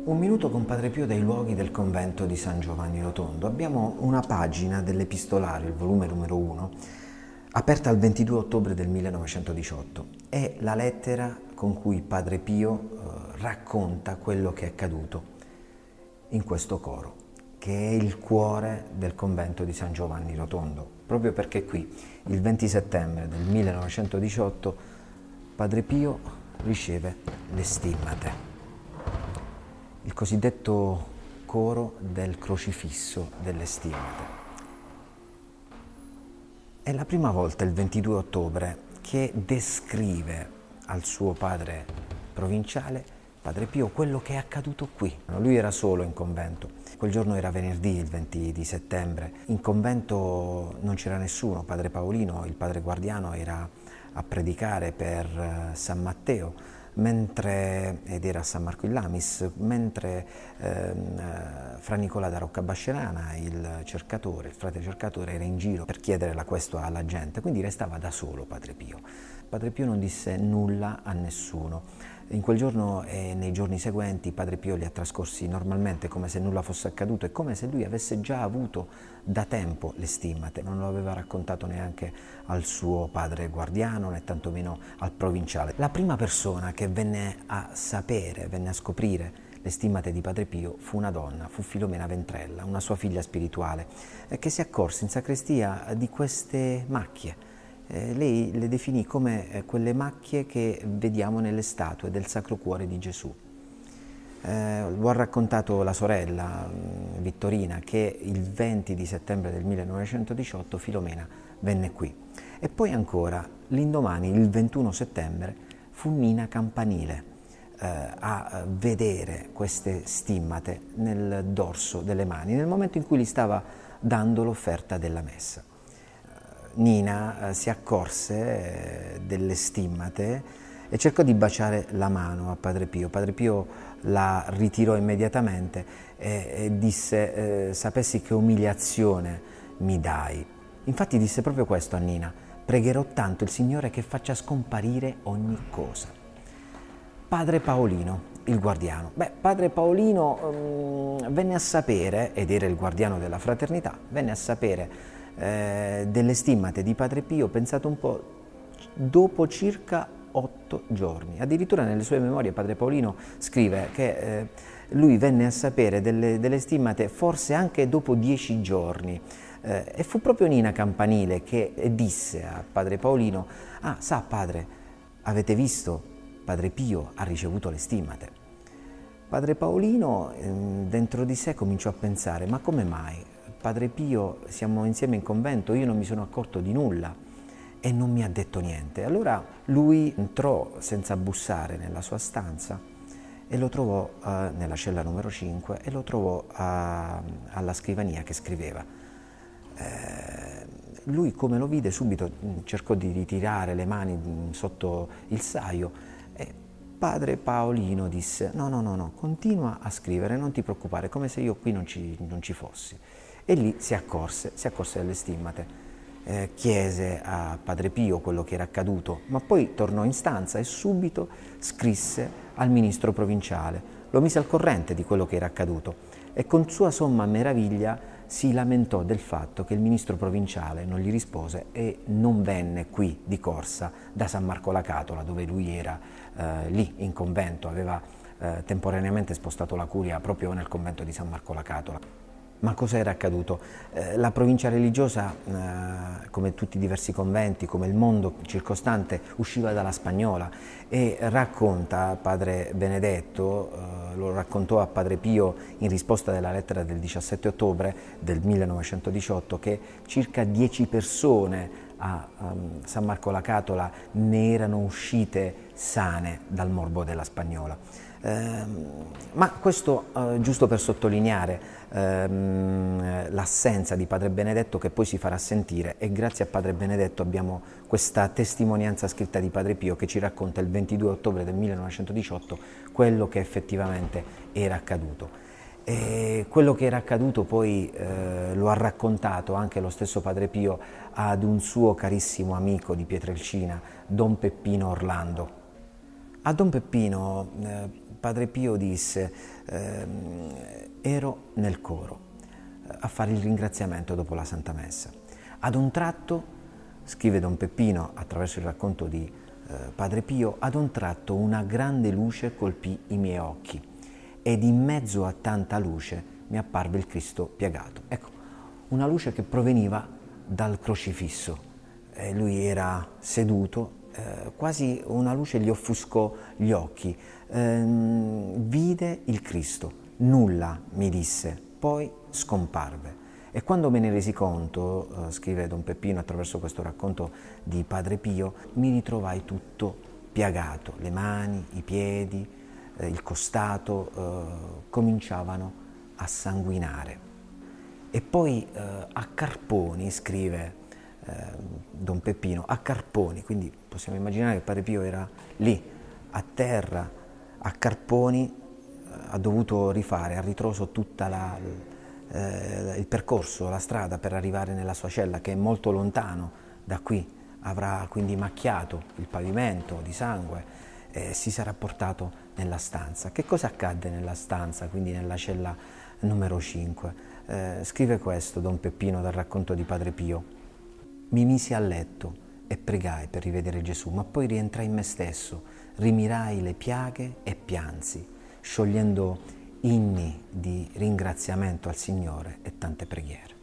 Un minuto con Padre Pio dai luoghi del convento di San Giovanni Rotondo. Abbiamo una pagina dell'Epistolario, il volume numero 1, aperta il 22 ottobre del 1918. È la lettera con cui Padre Pio racconta quello che è accaduto in questo coro, che è il cuore del convento di San Giovanni Rotondo, proprio perché qui, il 20 settembre del 1918, Padre Pio riceve le stimmate. Il cosiddetto coro del crocifisso delle stimmate. È la prima volta, il 22 ottobre, che descrive al suo padre provinciale, Padre Pio, quello che è accaduto qui. Lui era solo in convento. Quel giorno era venerdì, il 20 di settembre. In convento non c'era nessuno. Padre Paolino, il padre guardiano, era a predicare per San Matteo, ed era a San Marco in Lamis, mentre Fra Nicola da Roccabascerana, il frate cercatore, era in giro per chiedere la questua alla gente, quindi restava da solo Padre Pio. Padre Pio non disse nulla a nessuno. In quel giorno e nei giorni seguenti Padre Pio li ha trascorsi normalmente, come se nulla fosse accaduto e come se lui avesse già avuto da tempo le stimmate. Non lo aveva raccontato neanche al suo padre guardiano, né tantomeno al provinciale. La prima persona che venne a scoprire le stimmate di Padre Pio fu una donna, fu Filomena Ventrella, una sua figlia spirituale, che si accorse in sacrestia di queste macchie. Lei le definì come quelle macchie che vediamo nelle statue del Sacro Cuore di Gesù. Lo ha raccontato la sorella Vittorina, che il 20 di settembre del 1918 Filomena venne qui. E poi ancora, l'indomani, il 21 settembre, fu Nina Campanile a vedere queste stimmate nel dorso delle mani, nel momento in cui gli stava dando l'offerta della messa. Nina si accorse delle stimmate e cercò di baciare la mano a Padre Pio. Padre Pio la ritirò immediatamente e disse: sapessi che umiliazione mi dai. Infatti disse proprio questo a Nina: pregherò tanto il Signore che faccia scomparire ogni cosa. Padre Paolino, il guardiano. Padre Paolino venne a sapere, ed era il guardiano della fraternità, venne a sapere delle stimmate di Padre Pio, pensate un po', dopo circa 8 giorni. Addirittura nelle sue memorie Padre Paolino scrive che lui venne a sapere delle stimmate forse anche dopo 10 giorni. E fu proprio Nina Campanile che disse a Padre Paolino: ah, sa padre, avete visto? Padre Pio ha ricevuto le stimmate. Padre Paolino dentro di sé cominciò a pensare: ma come mai? Padre Pio, siamo insieme in convento, io non mi sono accorto di nulla e non mi ha detto niente. Allora lui entrò senza bussare nella sua stanza e lo trovò nella cella numero 5 e lo trovò alla scrivania che scriveva. Lui, come lo vide, subito cercò di ritirare le mani sotto il saio e Padre Paolino disse: no, continua a scrivere, non ti preoccupare, come se io qui non ci fossi. E lì si accorse delle stimmate, chiese a Padre Pio quello che era accaduto, ma poi tornò in stanza e subito scrisse al ministro provinciale, lo mise al corrente di quello che era accaduto e con sua somma meraviglia si lamentò del fatto che il ministro provinciale non gli rispose e non venne qui di corsa da San Marco la Catola, dove lui era lì in convento, aveva temporaneamente spostato la curia proprio nel convento di San Marco la Catola. Ma cosa era accaduto? La provincia religiosa, come tutti i diversi conventi, come il mondo circostante, usciva dalla Spagnola e racconta Padre Benedetto, lo raccontò a Padre Pio in risposta della lettera del 17 ottobre del 1918, che circa 10 persone a San Marco la Catola ne erano uscite sane dal morbo della Spagnola. Ma questo giusto per sottolineare l'assenza di Padre Benedetto, che poi si farà sentire, e grazie a Padre Benedetto abbiamo questa testimonianza scritta di Padre Pio che ci racconta il 22 ottobre del 1918 quello che effettivamente era accaduto. E quello che era accaduto poi lo ha raccontato anche lo stesso Padre Pio ad un suo carissimo amico di Pietrelcina, Don Peppino Orlando. A Don Peppino, Padre Pio disse, ero nel coro a fare il ringraziamento dopo la Santa Messa. Ad un tratto, scrive Don Peppino attraverso il racconto di Padre Pio, ad un tratto una grande luce colpì i miei occhi ed in mezzo a tanta luce mi apparve il Cristo piagato. Ecco, una luce che proveniva dal crocifisso. Lui era seduto, quasi una luce gli offuscò gli occhi, vide il Cristo, nulla mi disse, poi scomparve. E quando me ne resi conto, scrive Don Peppino attraverso questo racconto di Padre Pio, mi ritrovai tutto piagato, le mani, i piedi, il costato cominciavano a sanguinare. E poi a carponi, scrive Don Peppino, a carponi, quindi possiamo immaginare che Padre Pio era lì, a terra, a carponi, ha dovuto rifare a ritroso tutta il percorso, la strada per arrivare nella sua cella, che è molto lontano da qui, avrà quindi macchiato il pavimento di sangue e si sarà portato nella stanza. Che cosa accadde nella stanza, quindi nella cella numero 5? Scrive questo Don Peppino dal racconto di Padre Pio. Mi misi a letto e pregai per rivedere Gesù, ma poi rientrai in me stesso, rimirai le piaghe e piansi, sciogliendo inni di ringraziamento al Signore e tante preghiere.